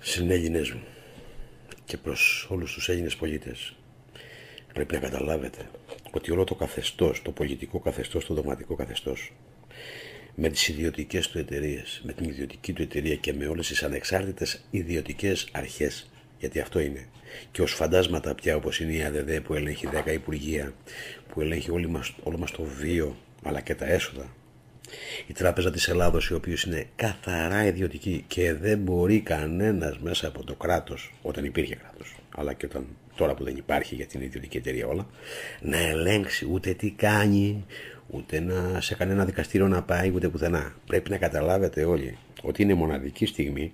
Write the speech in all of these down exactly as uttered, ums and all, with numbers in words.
Συνέλληνες μου και προς όλους τους Έλληνες πολίτες, πρέπει να καταλάβετε ότι όλο το καθεστώς, το πολιτικό καθεστώς, το δογματικό καθεστώς, με τις ιδιωτικές του εταιρείες, με την ιδιωτική του εταιρεία και με όλες τις ανεξάρτητες ιδιωτικές αρχές, γιατί αυτό είναι, και ως φαντάσματα πια όπως είναι η ΑΔΔ που ελέγχει δέκα υπουργεία, που ελέγχει όλη μας, όλο μας το βίο αλλά και τα έσοδα, η Τράπεζα της Ελλάδος, η οποία είναι καθαρά ιδιωτική και δεν μπορεί κανένας μέσα από το κράτος, όταν υπήρχε κράτος, αλλά και όταν, τώρα που δεν υπάρχει γιατί είναι ιδιωτική εταιρεία όλα, να ελέγξει ούτε τι κάνει, ούτε να, σε κανένα δικαστήριο να πάει, ούτε πουθενά. Πρέπει να καταλάβετε όλοι ότι είναι μοναδική στιγμή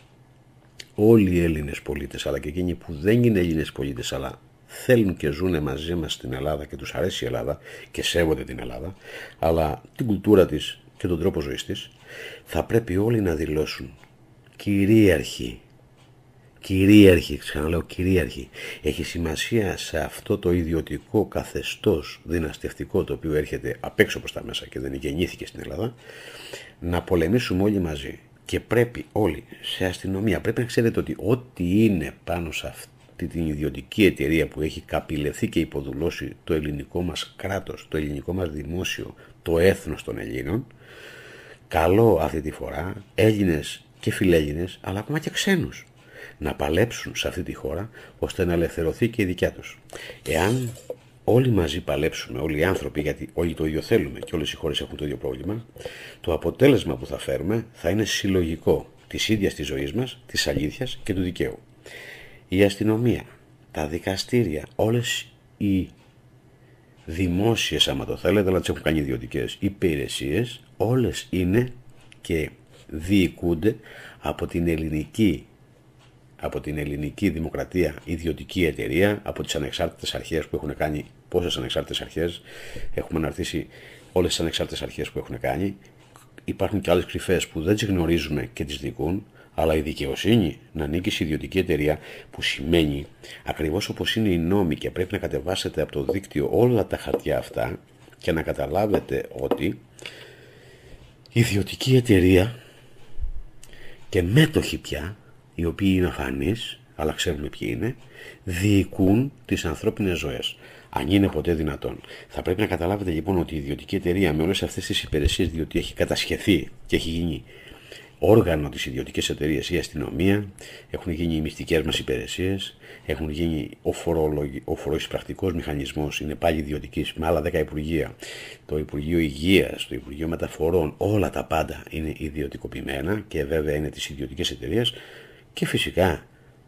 όλοι οι Έλληνες πολίτες, αλλά και εκείνοι που δεν είναι Έλληνες πολίτες, αλλά θέλουν και ζουν μαζί μας στην Ελλάδα και τους αρέσει η Ελλάδα και σέβονται την Ελλάδα, αλλά την κουλτούρα της και τον τρόπο ζωής της, θα πρέπει όλοι να δηλώσουν κυρίαρχοι, κυρίαρχοι, ξαναλέω κυρίαρχοι. Έχει σημασία σε αυτό το ιδιωτικό καθεστώς δυναστευτικό το οποίο έρχεται απ' έξω προς τα μέσα και δεν γεννήθηκε στην Ελλάδα, να πολεμήσουμε όλοι μαζί. Και πρέπει όλοι σε αστυνομία, πρέπει να ξέρετε ότι ό,τι είναι πάνω σε αυτή την ιδιωτική εταιρεία που έχει καπηλευθεί και υποδουλώσει το ελληνικό μας κράτος, το ελληνικό μας δημόσιο, το έθνος των Ελλήνων, καλό αυτή τη φορά Έλληνες και φιλέλληνες, αλλά ακόμα και ξένους, να παλέψουν σε αυτή τη χώρα ώστε να ελευθερωθεί και η δικιά τους. Εάν όλοι μαζί παλέψουμε, όλοι οι άνθρωποι, γιατί όλοι το ίδιο θέλουμε και όλες οι χώρες έχουν το ίδιο πρόβλημα, το αποτέλεσμα που θα φέρουμε θα είναι συλλογικό της ίδιας της ζωής μας, της αλήθειας και του δικαίου. Η αστυνομία, τα δικαστήρια, όλες οι δημόσιες, άμα το θέλετε, αλλά τις έχουν κάνει ιδιωτικές υπηρεσίες, όλες είναι και διοικούνται από την ελληνική από την ελληνική δημοκρατία ιδιωτική εταιρεία, από τις ανεξάρτητες αρχές που έχουν κάνει. Πόσες ανεξάρτητες αρχές έχουμε αναρτήσει, όλες τις ανεξάρτητες αρχές που έχουν κάνει. Υπάρχουν και άλλες κρυφές που δεν τις γνωρίζουμε και τις δικούν, αλλά η δικαιοσύνη να ανήκει σε ιδιωτική εταιρεία, που σημαίνει ακριβώς όπως είναι οι νόμοι, και πρέπει να κατεβάσετε από το δίκτυο όλα τα χαρτιά αυτά και να καταλάβετε ότι η ιδιωτική εταιρεία και μέτοχοι πια, οι οποίοι είναι αφανείς, αλλά ξέρουμε ποιοι είναι, διοικούν τις ανθρώπινες ζωές. Αν είναι ποτέ δυνατόν. Θα πρέπει να καταλάβετε λοιπόν ότι η ιδιωτική εταιρεία με όλες αυτές τις υπηρεσίες, διότι έχει κατασχεθεί και έχει γίνει όργανο της ιδιωτικής εταιρείας, η αστυνομία, έχουν γίνει οι μυστικές μας υπηρεσίες, έχουν γίνει ο, ο φοροεισπρακτικός μηχανισμός, είναι πάλι ιδιωτικής με άλλα δέκα υπουργεία, το Υπουργείο Υγείας, το Υπουργείο Μεταφορών, όλα τα πάντα είναι ιδιωτικοποιημένα και βέβαια είναι της ιδιωτικής εταιρείας. Και φυσικά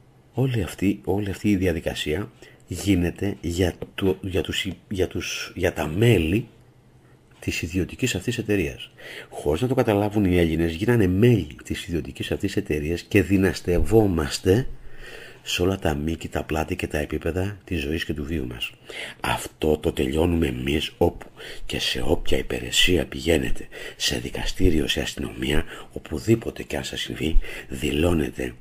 όλη αυτή, όλη αυτή η διαδικασία γίνεται για, το, για, τους, για, τους, για τα μέλη της ιδιωτικής αυτής εταιρείας. Χωρίς να το καταλάβουν οι Έλληνες, γίνανε μέλη της ιδιωτικής αυτής εταιρείας και δυναστευόμαστε σε όλα τα μήκη, τα πλάτη και τα επίπεδα της ζωής και του βίου μας. Αυτό το τελειώνουμε εμείς όπου και σε όποια υπηρεσία πηγαίνετε, σε δικαστήριο, σε αστυνομία, οπουδήποτε και αν σας συμβεί, δηλώνετε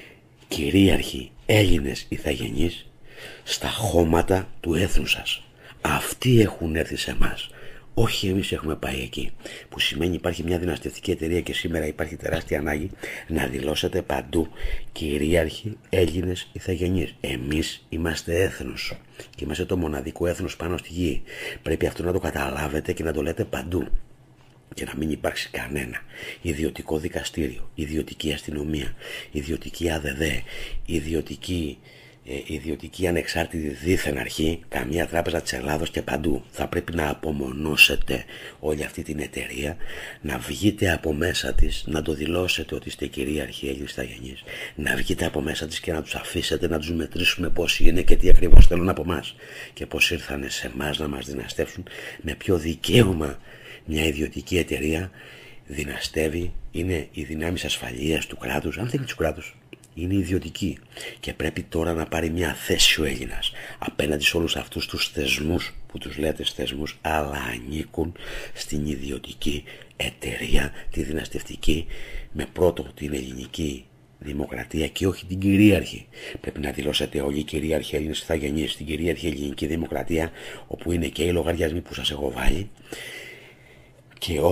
κυρίαρχοι Έλληνες ηθαγενείς στα χώματα του έθνους σας. Αυτοί έχουν έρθει σε εμάς. Όχι εμείς έχουμε πάει εκεί, που σημαίνει υπάρχει μια δυναστευτική εταιρεία και σήμερα υπάρχει τεράστια ανάγκη να δηλώσετε παντού κυρίαρχοι Έλληνες ηθαγενείς. Εμείς είμαστε έθνος και είμαστε το μοναδικό έθνος πάνω στη γη. Πρέπει αυτό να το καταλάβετε και να το λέτε παντού και να μην υπάρξει κανένα ιδιωτικό δικαστήριο, ιδιωτική αστυνομία, ιδιωτική ΑΔΔ, ιδιωτική... Ε, ιδιωτική ανεξάρτητη δίθεν αρχή, καμία τράπεζα της Ελλάδος και παντού. Θα πρέπει να απομονώσετε όλη αυτή την εταιρεία, να βγείτε από μέσα της, να το δηλώσετε ότι είστε κυρίαρχοι Έλληνες ηθαγενείς, να βγείτε από μέσα της και να τους αφήσετε να τους μετρήσουμε πόσοι είναι και τι ακριβώς θέλουν από εμάς και πώς ήρθανε σε εμάς να μας δυναστεύσουν, με ποιο δικαίωμα μια ιδιωτική εταιρεία δυναστεύει, είναι οι δυνάμεις ασφαλείας του κράτους, αν θέλει του κράτους. Είναι ιδιωτική και πρέπει τώρα να πάρει μια θέση ο Έλληνας απέναντι σε όλους αυτούς τους θεσμούς που τους λέτε θεσμούς, αλλά ανήκουν στην ιδιωτική εταιρεία, τη δυναστευτική, με πρώτο την ελληνική δημοκρατία και όχι την κυρίαρχη. Πρέπει να δηλώσετε όλοι οι κυρίαρχοι Έλληνες ηθαγενείς στην κυρίαρχη ελληνική δημοκρατία, όπου είναι και οι λογαριασμοί που σας έχω βάλει και όλα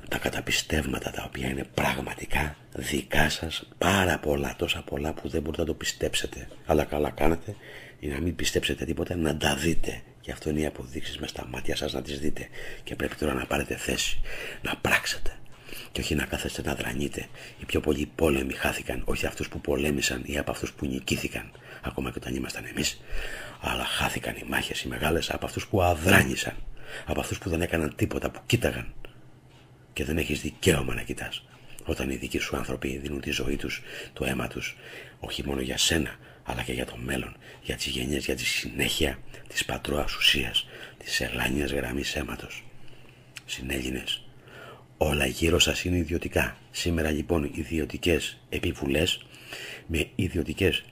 τα καταπιστεύματα τα οποία είναι πραγματικά δικά σας, πάρα πολλά, τόσα πολλά που δεν μπορείτε να το πιστέψετε, αλλά καλά κάνετε για να μην πιστέψετε τίποτα, να τα δείτε. Και αυτό είναι οι αποδείξεις μες στα μάτια σας να τις δείτε. Και πρέπει τώρα να πάρετε θέση, να πράξετε. Και όχι να κάθεστε να δρανείτε. Οι πιο πολλοί πόλεμοι χάθηκαν, όχι αυτούς που πολέμησαν ή από αυτούς που νικήθηκαν, ακόμα και όταν ήμασταν εμείς. Αλλά χάθηκαν οι μάχες οι μεγάλες από αυτούς που αδράνησαν, από αυτούς που δεν έκαναν τίποτα, που κοίταγαν. Και δεν έχεις δικαίωμα να κοιτάς. Όταν οι δικοί σου άνθρωποι δίνουν τη ζωή τους, το αίμα τους, όχι μόνο για σένα, αλλά και για το μέλλον, για τις γενιές, για τη συνέχεια της πατρόας ουσίας, της ελάνιας γραμμής αίματος. Συνέλληνες, όλα γύρω σας είναι ιδιωτικά. Σήμερα λοιπόν ιδιωτικές επιβουλές με ιδιωτικές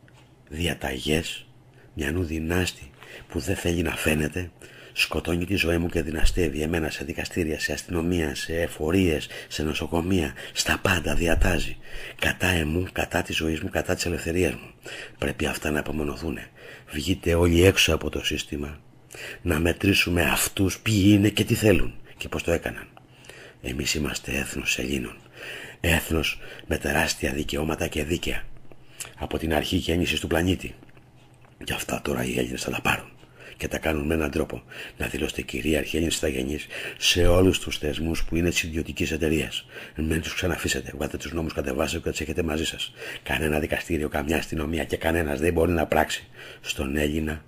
διαταγές μιανού δυνάστη που δεν θέλει να φαίνεται, σκοτώνει τη ζωή μου και δυναστεύει εμένα σε δικαστήρια, σε αστυνομία, σε εφορίες, σε νοσοκομεία, στα πάντα διατάζει. Κατά εμού, κατά της ζωής μου, κατά της ελευθερίας μου. Πρέπει αυτά να απομονωθούν. Βγείτε όλοι έξω από το σύστημα, να μετρήσουμε αυτούς ποιοι είναι και τι θέλουν και πώς το έκαναν. Εμείς είμαστε έθνος Ελλήνων. Έθνος με τεράστια δικαιώματα και δίκαια. Από την αρχή γέννησης του πλανήτη. Και αυτά τώρα οι Έλληνες θα τα πάρουν. Και τα κάνουν με έναν τρόπο. Να δηλώσετε κυρίαρχοι Έλληνες ηθαγενείς σε όλους τους θεσμούς που είναι της ιδιωτικής εταιρείας. Μην τους ξαναφήσετε. Βγάλετε τους νόμους, κατεβάστε και τους έχετε μαζί σας. Κανένα δικαστήριο, καμιά αστυνομία και κανένας δεν μπορεί να πράξει στον Έλληνα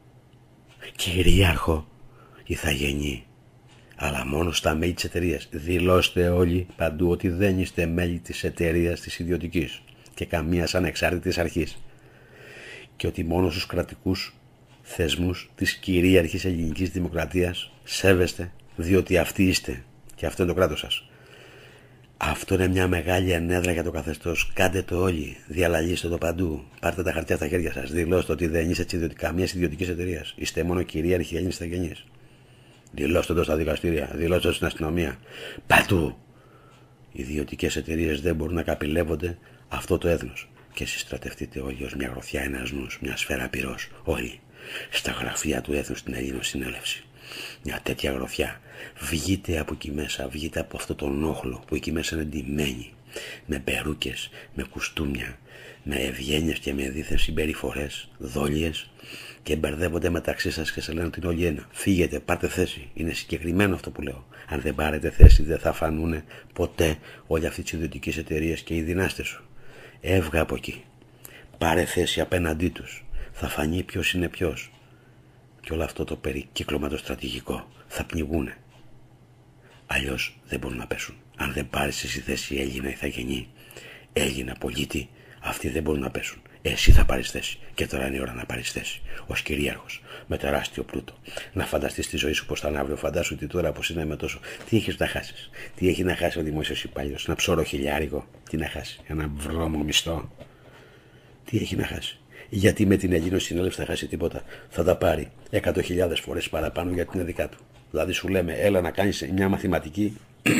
κυρίαρχο ηθαγενή. Αλλά μόνο στα μέλη της εταιρείας. Δηλώστε όλοι παντού ότι δεν είστε μέλη της εταιρείας της ιδιωτικής και καμίας ανεξάρτητης αρχής. Και ότι μόνο στους κρατικούς θεσμούς της κυρίαρχης ελληνικής δημοκρατίας σέβεστε, διότι αυτοί είστε και αυτό είναι το κράτος σας. Αυτό είναι μια μεγάλη ενέδρα για το καθεστώς. Κάντε το όλοι, διαλαλήστε το παντού. Πάρτε τα χαρτιά στα χέρια σας. Δηλώστε ότι δεν είστε της καμίας ιδιωτικής εταιρείας. Είστε μόνο κυρίαρχοι Έλληνες ηθαγενείς. Δηλώστε το στα δικαστήρια, δηλώστε το στην αστυνομία. Παντού. Οι ιδιωτικές εταιρείες δεν μπορούν να καπηλεύονται αυτό το έθνος. Και συστρατευτείτε όλοι ως μια γροθιά, ένας νους, μια σφαίρα πυρός. Όλοι. Στα γραφεία του έθνους στην Ελληνοσυνέλευση. Μια τέτοια γροθιά. Βγείτε από εκεί μέσα, βγείτε από αυτό τον όχλο που εκεί μέσα είναι ντυμένοι. Με περούκες, με κουστούμια, με ευγένειες και με δίθεν συμπεριφορές, δόλιες και μπερδεύονται μεταξύ σας και σε λένε ότι είναι όλοι ένα. Φύγετε, πάρτε θέση. Είναι συγκεκριμένο αυτό που λέω. Αν δεν πάρετε θέση, δεν θα φανούν ποτέ όλοι αυτοί τις ιδιωτικές εταιρείες και οι δυνάστες σου. Έβγα από εκεί. Πάρε θέση απέναντί τους. Θα φανεί ποιος είναι ποιος. Και όλο αυτό το περικύκλωμα το στρατηγικό θα πνιγούνε. Αλλιώς δεν μπορούν να πέσουν. Αν δεν πάρεις εσύ θέση Έλληνα ηθαγενή, Έλληνα πολίτη, αυτοί δεν μπορούν να πέσουν. Εσύ θα πάρεις θέση. Και τώρα είναι η ώρα να πάρεις θέση. Ως κυρίαρχος, με τεράστιο πλούτο. Να φανταστείς τη ζωή σου πώς θα είναι αύριο. Φαντάσου ότι τώρα πως είναι με τόσο. Τι έχεις να χάσεις. Τι έχει να χάσει ο δημόσιος υπάλληλος. Ένα ψώρο χιλιάρικο. Τι να χάσει. Ένα βρώμο μισθό. Τι έχει να χάσει. Γιατί με την Ελληνοσυνέλευση θα χάσει τίποτα. Θα τα πάρει εκατό χιλιάδες φορές παραπάνω γιατί είναι δικά του. Δηλαδή σου λέμε, έλα να κάνεις μια μαθηματική,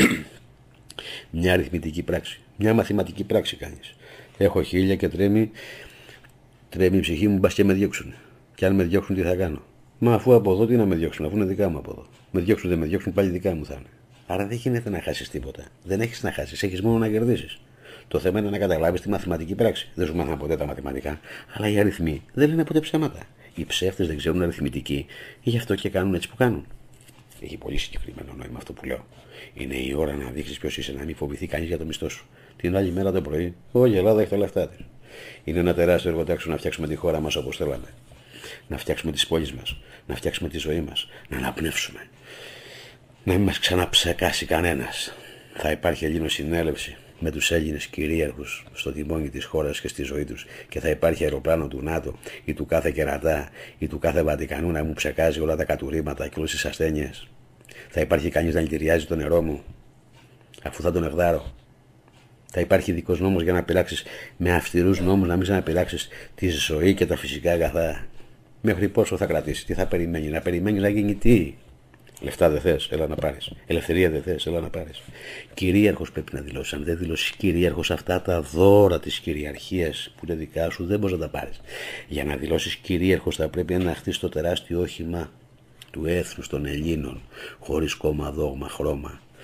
μια αριθμητική πράξη. Μια μαθηματική πράξη κάνεις. Έχω χίλια και τρέμει, τρέμει η ψυχή μου, μπας και με διώξουν. Και αν με διώξουν, τι θα κάνω. Μα αφού από εδώ, τι να με διώξουν, αφού είναι δικά μου από εδώ. Με διώξουν, δεν με διώξουν, πάλι δικά μου θα είναι. Άρα δεν γίνεται να χάσεις τίποτα. Δεν έχεις να χάσεις, έχεις μόνο να κερδίσεις. Το θέμα είναι να καταλάβεις τη μαθηματική πράξη. Δεν σου μάθαμε ποτέ τα μαθηματικά, αλλά οι αριθμοί δεν λένε ποτέ ψέματα. Οι ψεύτες δεν ξέρουν αριθμητική, γι' αυτό και κάνουν έτσι που κάνουν. Έχει πολύ συγκεκριμένο νόημα αυτό που λέω. Είναι η ώρα να δείξεις ποιος είσαι, να μην φοβηθεί κανείς για το μισθό σου. Την άλλη μέρα το πρωί, όλη η Ελλάδα έχει τα λεφτά της. Είναι ένα τεράστιο εργοτάξιο να φτιάξουμε τη χώρα μας όπως θέλαμε. Να φτιάξουμε τις πόλεις μας, να φτιάξουμε τη ζωή μας, να αναπνεύσουμε. Να μην μας ξαναψεκάσει κανένας. Θα υπάρχει Ελληνοσυνέλευση με τους Έλληνες κυρίαρχους στο τιμόνι της χώρας και στη ζωή τους και θα υπάρχει αεροπλάνο του ΝΑΤΟ ή του κάθε κερατά ή του κάθε Βατικανού να μου ψεκάζει όλα τα κατουρήματα και όλες τις ασθένειες. Θα υπάρχει κανείς να λυτηριάζει το νερό μου αφού θα τον εγδάρω. Θα υπάρχει ειδικός νόμος για να πειράξεις με αυστηρούς νόμους να μην ξαναπειράξεις τη ζωή και τα φυσικά αγαθά. Μέχρι πόσο θα κρατήσει, τι θα περιμένει, να περιμένει να γίνει τι. Λεφτά δεν θες, έλα να πάρεις. Ελευθερία δεν θες, έλα να πάρεις. Κυρίαρχος πρέπει να δηλώσεις. Αν δεν δηλώσεις κυρίαρχος, αυτά τα δώρα της κυριαρχίας που είναι δικά σου δεν μπορείς να τα πάρεις. Για να δηλώσεις κυρίαρχος θα πρέπει να χτίσεις το τεράστιο όχημα του έθνους των Ελλήνων, χωρίς κόμμα, δόγμα, χρώμα.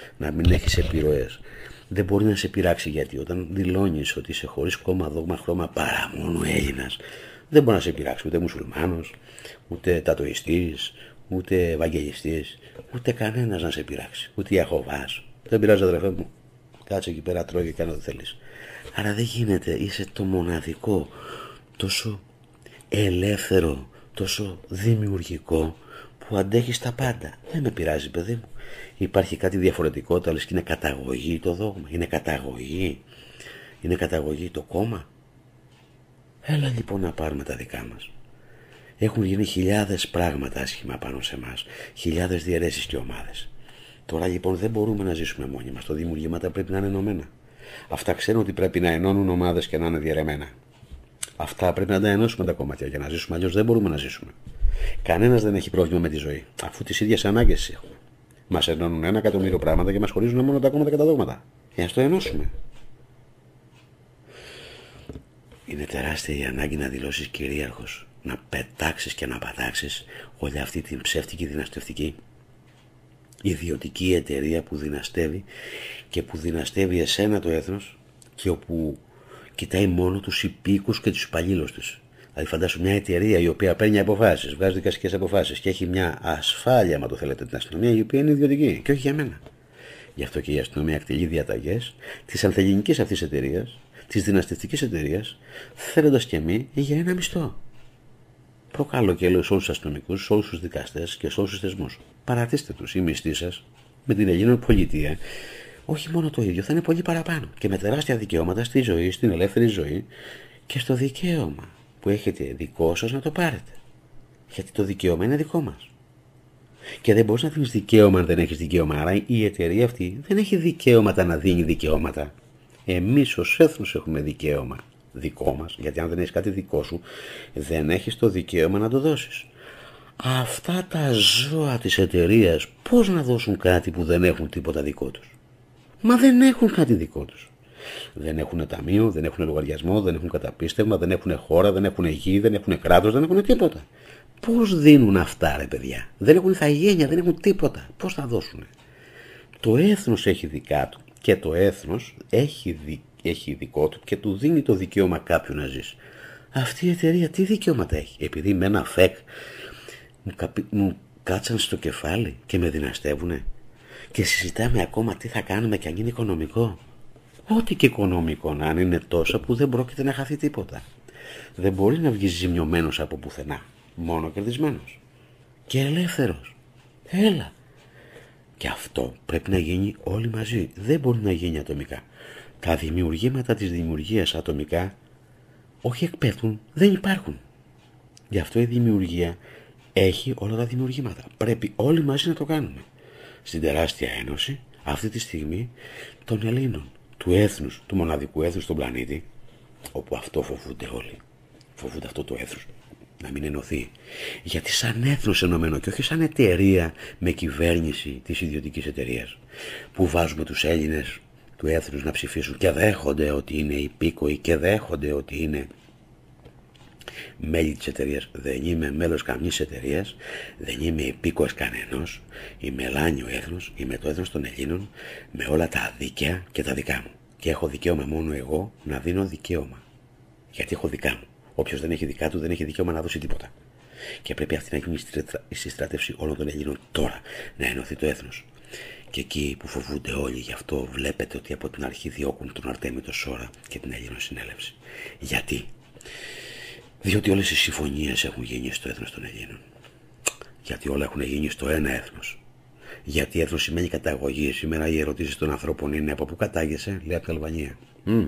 να μην έχεις επιρροές. Δεν μπορεί να σε πειράξει, γιατί όταν δηλώνεις ότι είσαι χωρίς κόμμα, δόγμα, χρώμα, παρά μόνο Έλληνας, δεν μπορεί να σε πειράξει ούτε μουσουλμάνος, ούτε τατοιστής, ούτε ευαγγελιστής, ούτε κανένας να σε πειράξει, ούτε Ιαχωβάς. Δεν πειράζει, αδερφέ μου, κάτσε εκεί πέρα, τρώει και κάνε ό,τι θέλεις. Άρα δεν γίνεται, είσαι το μοναδικό, τόσο ελεύθερο, τόσο δημιουργικό, που αντέχεις τα πάντα. Δεν με πειράζει, παιδί μου. Υπάρχει κάτι διαφορετικό, το λες και είναι καταγωγή το δόγμα, είναι καταγωγή, είναι καταγωγή το κόμμα. Έλα λοιπόν να πάρουμε τα δικά μας. Έχουν γίνει χιλιάδες πράγματα άσχημα πάνω σε εμάς, χιλιάδες διαιρέσεις και ομάδες. Τώρα λοιπόν δεν μπορούμε να ζήσουμε μόνοι μας. Τα δημιουργήματα πρέπει να είναι ενωμένα. Αυτά ξέρουν ότι πρέπει να ενώνουν ομάδες και να είναι διαιρεμένα. Αυτά πρέπει να τα ενώσουμε τα κομμάτια για να ζήσουμε, αλλιώς δεν μπορούμε να ζήσουμε. Κανένας δεν έχει πρόβλημα με τη ζωή, αφού τις ίδιες ανάγκες έχουμε. Μας ενώνουν ένα εκατομμύριο πράγματα και μας χωρίζουν μόνο τα κόμματα και τα δόγματα. Για να το ενώσουμε. Είναι τεράστια η ανάγκη να δηλώσεις κυρίαρχος, να πετάξεις και να πατάξεις όλη αυτή την ψεύτικη δυναστευτική ιδιωτική εταιρεία που δυναστεύει και που δυναστεύει εσένα το έθνος και όπου κοιτάει μόνο τους υπήκους και τους υπαλλήλους της. Δηλαδή, φαντάσου μια εταιρεία η οποία παίρνει αποφάσεις, βγάζει δικαστικές αποφάσεις και έχει μια ασφάλεια, μα το θέλετε, την αστυνομία, η οποία είναι ιδιωτική και όχι για μένα. Γι' αυτό και η αστυνομία εκτελεί διαταγές της ανθεληνικής αυτής εταιρείας, της δυναστευτικής εταιρείας, θέλοντας και μη για ένα μισθό. Προκαλώ και λέω σε όλους τους αστυνομικούς, σε όλους τους δικαστές και σε όλους τους θεσμούς. Παρατήστε τους, οι μισθοί σας με την Ελληνική πολιτεία, όχι μόνο το ίδιο, θα είναι πολύ παραπάνω και με τεράστια δικαιώματα στη ζωή, στην ελεύθερη ζωή και στο δικαίωμα που έχετε δικό σας να το πάρετε. Γιατί το δικαίωμα είναι δικό μας. Και δεν μπορείς να δίνεις δικαίωμα αν δεν έχεις δικαίωμα. Άρα η εταιρεία αυτή δεν έχει δικαίωματα να δίνει δικαιώματα. Εμείς ως έθνος έχουμε δικαίωμα δικό μας, γιατί αν δεν έχεις κάτι δικό σου, δεν έχεις το δικαίωμα να το δώσεις. Αυτά τα ζώα της εταιρείας πώς να δώσουν κάτι που δεν έχουν τίποτα δικό τους? Μα δεν έχουν κάτι δικό τους. Δεν έχουν ταμείο, δεν έχουν λογαριασμό, δεν έχουν καταπίστευμα, δεν έχουν χώρα, δεν έχουν γη, δεν έχουν κράτος, δεν έχουν τίποτα. Πώς δίνουν αυτά, ρε παιδιά? Δεν έχουν ηθαγένεια, δεν έχουν τίποτα. Πώς θα δώσουν? Το έθνος έχει δικά του και το έθνος έχει, δι... έχει δικό του και του δίνει το δικαίωμα κάποιου να ζήσει. Αυτή η εταιρεία τι δικαιώματα έχει? Επειδή με ένα φεκ μου, καπι... μου κάτσαν στο κεφάλι και με δυναστεύουνε και συζητάμε ακόμα τι θα κάνουμε και αν είναι οικονομικό. Ό,τι και οικονομικό να είναι, είναι τόσα που δεν πρόκειται να χαθεί τίποτα. Δεν μπορεί να βγει ζημιωμένος από πουθενά. Μόνο κερδισμένος. Και ελεύθερος. Έλα. Και αυτό πρέπει να γίνει όλοι μαζί. Δεν μπορεί να γίνει ατομικά. Τα δημιουργήματα της δημιουργίας ατομικά όχι εκπέφτουν, δεν υπάρχουν. Γι' αυτό η δημιουργία έχει όλα τα δημιουργήματα. Πρέπει όλοι μαζί να το κάνουμε. Στην τεράστια ένωση αυτή τη στιγμή των Ελλήνων, του έθνους, του μοναδικού έθνους στον πλανήτη, όπου αυτό φοβούνται όλοι. Φοβούνται αυτό το έθνος να μην ενωθεί. Γιατί σαν έθνος ενωμένο και όχι σαν εταιρεία με κυβέρνηση της ιδιωτικής εταιρείας, που βάζουμε τους Έλληνες του έθνους να ψηφίσουν και δέχονται ότι είναι υπήκοοι και δέχονται ότι είναι μέλη της εταιρείας. Δεν είμαι μέλος καμιής εταιρείας, δεν είμαι υπήκοος κανενός, είμαι ελάνιο έθνος, είμαι το έθνος των Ελλήνων με όλα τα δίκαια και τα δικά μου. Και έχω δικαίωμα μόνο εγώ να δίνω δικαίωμα. Γιατί έχω δικά μου. Όποιος δεν έχει δικά του δεν έχει δικαίωμα να δώσει τίποτα. Και πρέπει αυτή να γίνει η συστράτευση όλων των Ελλήνων τώρα, να ενωθεί το έθνος. Και εκεί που φοβούνται όλοι, γι' αυτό βλέπετε ότι από την αρχή διώκουν τον Αρτέμιτο Σόρα και την Ελληνοσυνέλευση. Γιατί? Διότι όλες οι συμφωνίες έχουν γίνει στο έθνος των Ελλήνων. Γιατί όλα έχουν γίνει στο ένα έθνος. Γιατί έθνος σημαίνει καταγωγή. Σήμερα οι ερωτήσεις των ανθρώπων είναι από πού κατάγεσαι? Λέει από την Αλβανία. Mm.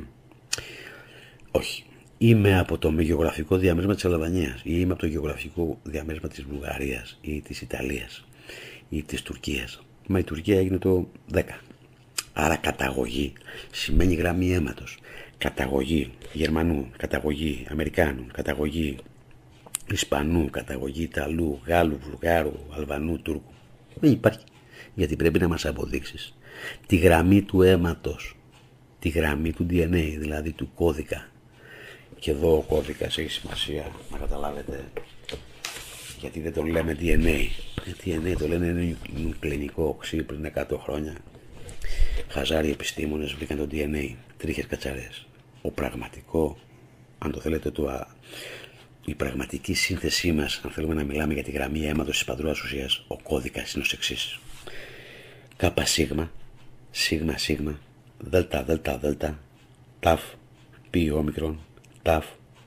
Όχι. Είμαι από το γεωγραφικό διαμέρισμα της Αλβανίας ή είμαι από το γεωγραφικό διαμέρισμα της Βουλγαρίας ή της Ιταλίας ή της Τουρκίας. Μα η Τουρκία έγινε το δέκα. Άρα καταγωγή σημαίνει γραμμή αίματος. Καταγωγή Γερμανού, καταγωγή Αμερικάνου, καταγωγή Ισπανού, καταγωγή Ιταλού, Γάλλου, Βουλγάρου, Αλβανού, Τούρκου. Δεν υπάρχει. Γιατί πρέπει να μας αποδείξεις τη γραμμή του αίματος, τη γραμμή του ντι εν έι, δηλαδή του κώδικα. Και εδώ ο κώδικας έχει σημασία να καταλάβετε, γιατί δεν το λέμε ντι εν έι. ντι εν έι το λένε νουκλεϊνικό οξύ πριν εκατό χρόνια. Χαζάροι επιστήμονες βρήκαν το ντι εν έι, τρίχες κατσαρές. Ο πραγματικό, αν το θέλετε, το, α, η πραγματική σύνθεσή μας, αν θέλουμε να μιλάμε για τη γραμμή αίματος της παντρούας ουσίας, ο κώδικας είναι ως εξής. Κάπα σίγμα, σίγμα σίγμα, δέλτα δέλτα δέλτα, ταφ, πι όμικρον, ταφ,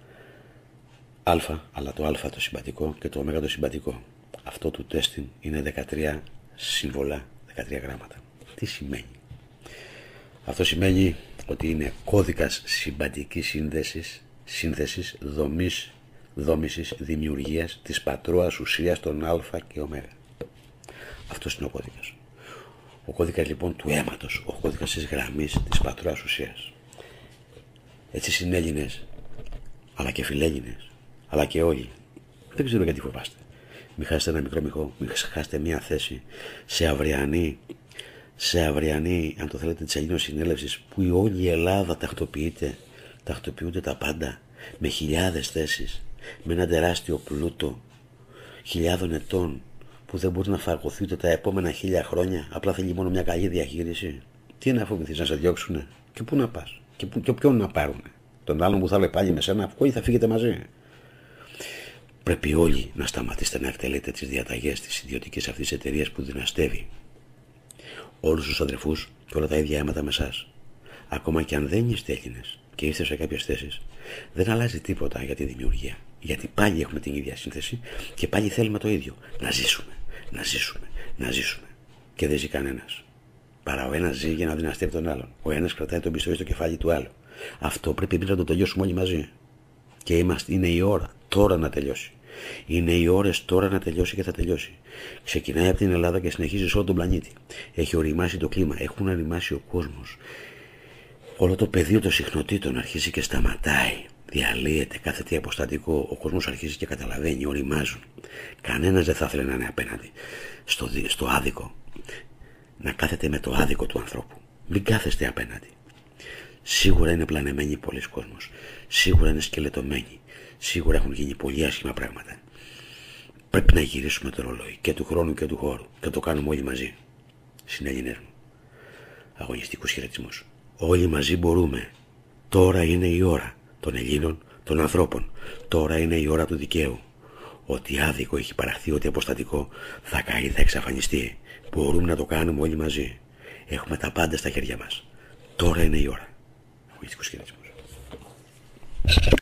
αλφα, αλλά το αλφα το συμπατικό και το ωμέγα το συμπατικό. Αυτό του τέστην είναι δεκατρία σύμβολα, δεκατρία γράμματα. Τι σημαίνει? Αυτό σημαίνει ότι είναι κώδικας συμπαντικής σύνδεσης, σύνθεσης, δομής, δόμησης, δημιουργίας της πατρόας ουσίας των α και ω. Αυτός είναι ο κώδικας. Ο κώδικας λοιπόν του αίματος, ο κώδικας της γραμμής της πατρόας ουσίας. Έτσι συνέλληνες, αλλά και φιλέλληνες, αλλά και όλοι. Δεν ξέρω γιατί φοβάστε. Μην χάσετε ένα μικρό μυχό, μην χάσετε μια θέση σε αυριανή, σε αυριανή, αν το θέλετε, της Ελλήνων συνέλευσης, που η όλη η Ελλάδα τακτοποιείται, τακτοποιούνται τα πάντα, με χιλιάδες θέσεις, με ένα τεράστιο πλούτο χιλιάδων ετών, που δεν μπορεί να φαρκωθεί ούτε τα επόμενα χίλια χρόνια, απλά θέλει μόνο μια καλή διαχείριση. Τι να φοβηθείς, να σε διώξουνε? Και πού να πας? Και, πού, και ποιον να πάρουνε? Τον άλλον που θα λέει πάλι με σένα, ή θα φύγετε μαζί? Πρέπει όλοι να σταματήσετε να εκτελείτε τις διαταγές της ιδιωτικής αυτής εταιρείας που δυναστεύει όλους τους αδερφούς και όλα τα ίδια αίματα με εσάς. Ακόμα και αν δεν είστε Έλληνες και είστε σε κάποιες θέσεις, δεν αλλάζει τίποτα για τη δημιουργία. Γιατί πάλι έχουμε την ίδια σύνθεση και πάλι θέλουμε το ίδιο. Να ζήσουμε, να ζήσουμε, να ζήσουμε. Και δεν ζει κανένας. Παρά ο ένας ζει για να δυναστεύει τον άλλον. Ο ένας κρατάει τον πιστόλι στο κεφάλι του άλλου. Αυτό πρέπει εμείς να το τελειώσουμε όλοι μαζί. Και είμαστε, είναι η ώρα τώρα να τελειώσει. Είναι οι ώρες τώρα να τελειώσει και θα τελειώσει. Ξεκινάει από την Ελλάδα και συνεχίζει σε όλο τον πλανήτη. Έχει οριμάσει το κλίμα, έχουν οριμάσει ο κόσμος. Όλο το πεδίο των συχνοτήτων αρχίζει και σταματάει. Διαλύεται κάθε τι αποστατικό. Ο κόσμος αρχίζει και καταλαβαίνει, οριμάζουν. Κανένας δεν θα ήθελε να είναι απέναντι στο, στο άδικο. Να κάθεται με το άδικο του ανθρώπου. Μην κάθεστε απέναντι. Σίγουρα είναι πλανεμένοι πολλοί κόσμος. Σίγουρα είναι σκελετωμένοι. Σίγουρα έχουν γίνει πολύ άσχημα πράγματα. Πρέπει να γυρίσουμε το ρολόι και του χρόνου και του χώρου και το κάνουμε όλοι μαζί. Συνέλληνες μου, αγωνιστικούς χαιρετισμούς. Όλοι μαζί μπορούμε. Τώρα είναι η ώρα των Ελλήνων, των ανθρώπων. Τώρα είναι η ώρα του δικαίου. Ό,τι άδικο έχει παραχθεί, ό,τι αποστατικό θα καεί, θα εξαφανιστεί. Μπορούμε να το κάνουμε όλοι μαζί. Έχουμε τα πάντα στα χέρια μας. Τώρα είναι η ώρα. Αγωνιστικούς χαιρετισμούς.